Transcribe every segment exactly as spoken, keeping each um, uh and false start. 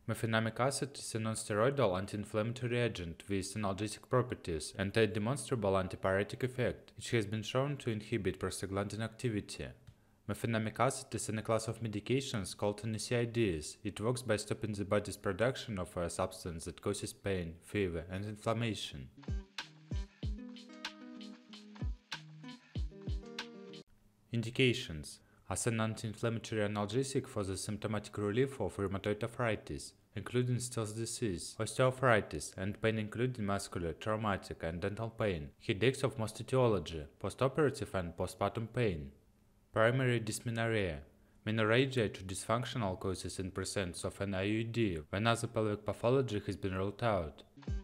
Mefenamic acid is a non-steroidal anti-inflammatory agent with analgesic properties and a demonstrable antipyretic effect. It has been shown to inhibit prostaglandin activity. Mefenamic acid is in a class of medications called N S A I Ds. It works by stopping the body's production of a substance that causes pain, fever, and inflammation. Indications: as an anti-inflammatory analgesic for the symptomatic relief of rheumatoid arthritis, including Still's disease, osteoarthritis, and pain including muscular, traumatic, and dental pain, headaches of most etiology, postoperative and postpartum pain, primary dysmenorrhea, menorrhagia to dysfunctional causes in presence of an I U D when other pelvic pathology has been ruled out.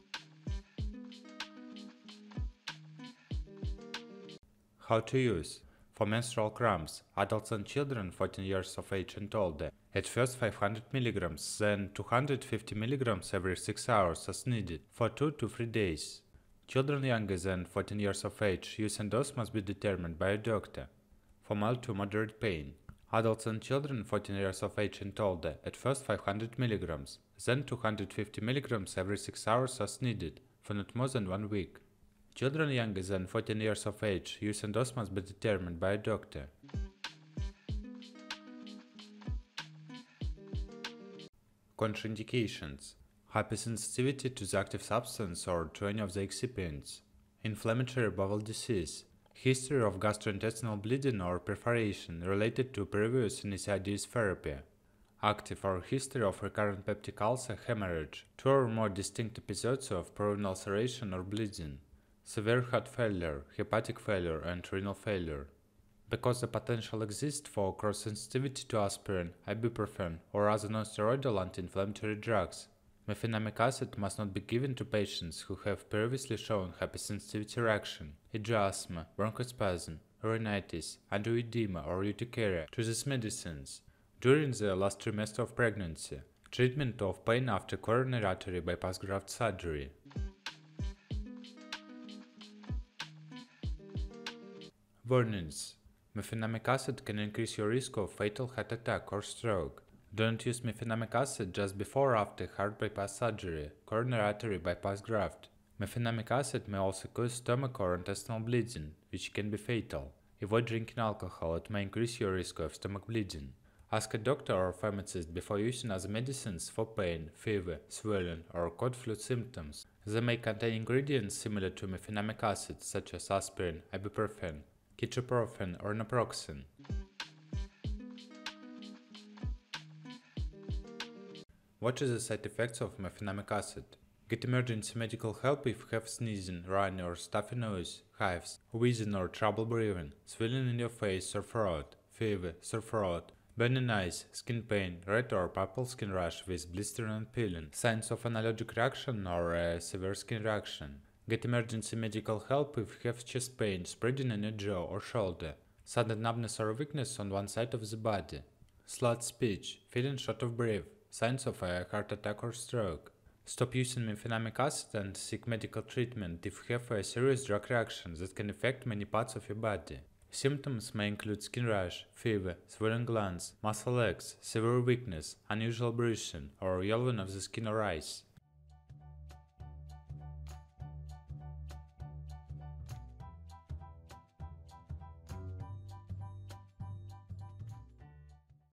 How to use: for menstrual cramps, adults and children fourteen years of age and older, at first five hundred milligrams, then two hundred fifty milligrams every six hours as needed, for two to three days. Children younger than fourteen years of age, use and dose must be determined by a doctor. For mild to moderate pain, adults and children fourteen years of age and older, at first five hundred milligrams, then two hundred fifty milligrams every six hours as needed, for not more than one week. Children younger than fourteen years of age, use and dose must be determined by a doctor. Contraindications: hypersensitivity to the active substance or to any of the excipients, inflammatory bowel disease, history of gastrointestinal bleeding or perforation related to previous N S A I Ds therapy, active or history of recurrent peptic ulcer, hemorrhage, two or more distinct episodes of proven ulceration or bleeding, severe heart failure, hepatic failure, and renal failure. Because the potential exists for cross-sensitivity to aspirin, ibuprofen, or other non-steroidal anti-inflammatory drugs, mefenamic acid must not be given to patients who have previously shown hypersensitivity reaction, for example asthma, bronchospasm, rhinitis, angioedema, or urticaria, to these medicines. During the last trimester of pregnancy, treatment of pain after coronary artery bypass graft surgery. Warnings: mefenamic acid can increase your risk of fatal heart attack or stroke. Don't use mefenamic acid just before or after heart bypass surgery, coronary artery bypass graft. Mefenamic acid may also cause stomach or intestinal bleeding, which can be fatal. Avoid drinking alcohol, it may increase your risk of stomach bleeding. Ask a doctor or pharmacist before using other medicines for pain, fever, swelling, or cold flu symptoms. They may contain ingredients similar to mefenamic acid, such as aspirin, ibuprofen, ketoprofen, or naproxen. What are the side effects of mefenamic acid? Get emergency medical help if you have sneezing, runny or stuffy nose, hives, wheezing or trouble breathing, swelling in your face or throat, fever, sore throat, burning eyes, skin pain, red or purple skin rash with blistering and peeling, signs of an allergic reaction or a severe skin reaction. Get emergency medical help if you have chest pain, spreading in your jaw or shoulder, sudden numbness or weakness on one side of the body, slurred speech, feeling short of breath, signs of a heart attack or stroke. Stop using mefenamic acid and seek medical treatment if you have a serious drug reaction that can affect many parts of your body. Symptoms may include skin rash, fever, swollen glands, muscle aches, severe weakness, unusual bruising, or yellowing of the skin or eyes.